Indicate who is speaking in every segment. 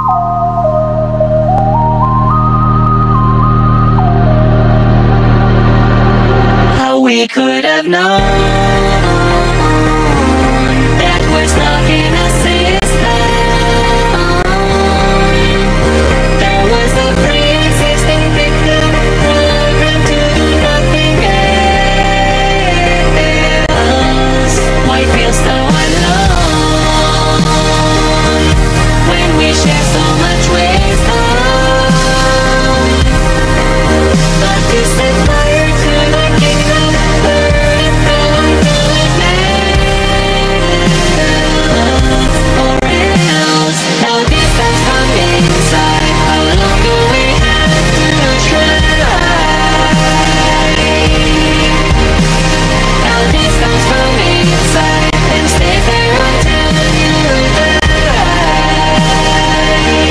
Speaker 1: How we could have known that we're stuck in a system. There was a pre-existing victim programmed to do nothing else. Why feel so alone when we share so much wisdom? But to set fire to the kingdom, burn it down till it melts, or else. Now distance from inside, how long do we have to try? Now distance from inside, and stay there until you die.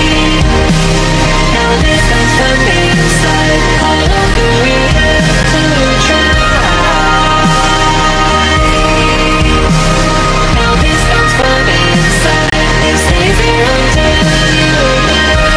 Speaker 1: Now distance from inside, how long do we have to try? Now distance from inside, and stay there until you die.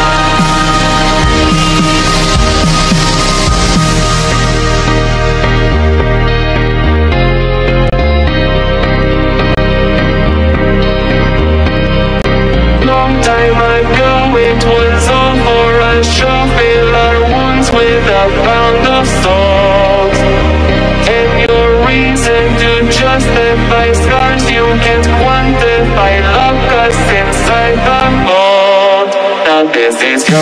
Speaker 2: Long time ago it was all for a show, fill our wounds with a pound of salt. And your reason to justify scars you can't quantify, lock us inside the vault. Now this is your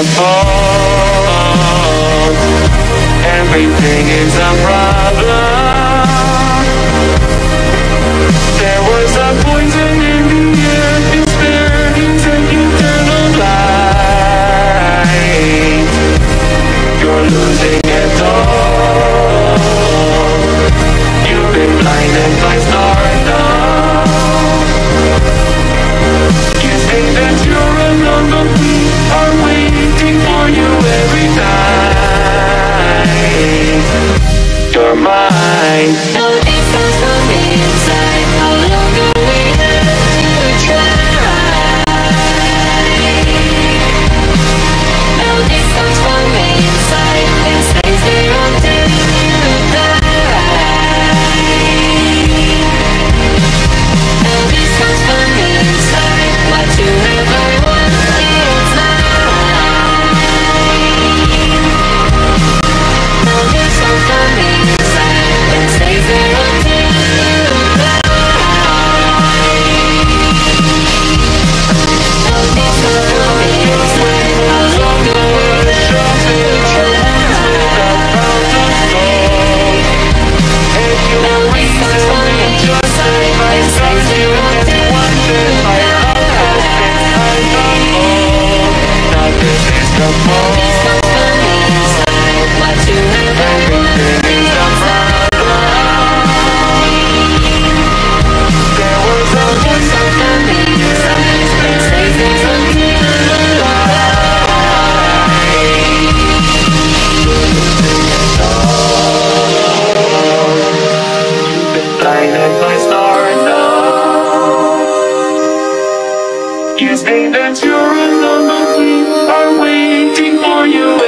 Speaker 2: fault. Everything is a problem. There was a poison in the air, despair into eternal light. You're losing it all. You've been blinded by stardom. You think that you're alone, but we are waiting for you every night. You're mine.
Speaker 1: Now distance from inside, how long do we have to try? Now distance from inside, and stays there until you die. Now distance from inside, what you ever want is mine. Now distance from inside, and stays there until you die. Now distance from inside, how long do we have to try? Now distance from inside, and stays there until you die.
Speaker 2: Now this is the fault.
Speaker 1: Distance from inside, what you ever want is mine.
Speaker 2: There was a voice
Speaker 1: Distance from inside, and stays there until you
Speaker 2: blinded by stardom. You think that you're alone, but we are waiting for you